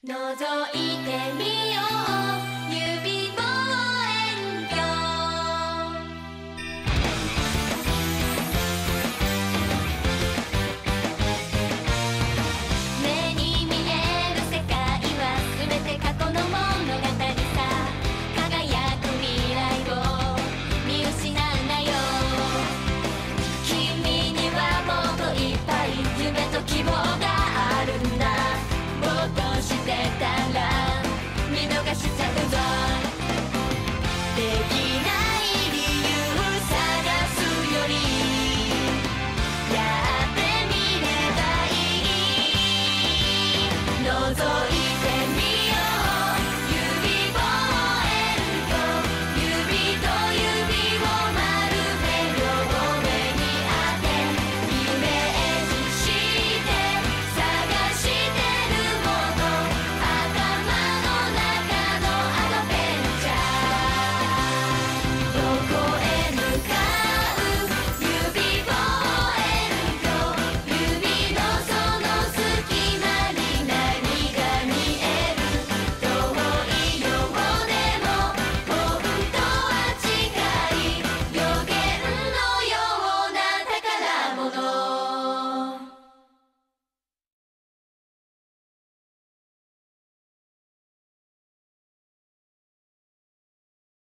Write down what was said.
覗いてみよう指望遠鏡。目に見える世界は全て過去の物語さ。輝く未来を見失うなよ。君にはもっといっぱい夢と希望があるんだ。ぼーっとしてたら見逃しちゃうぞ。できない理由探すよりやってみればいい。覗い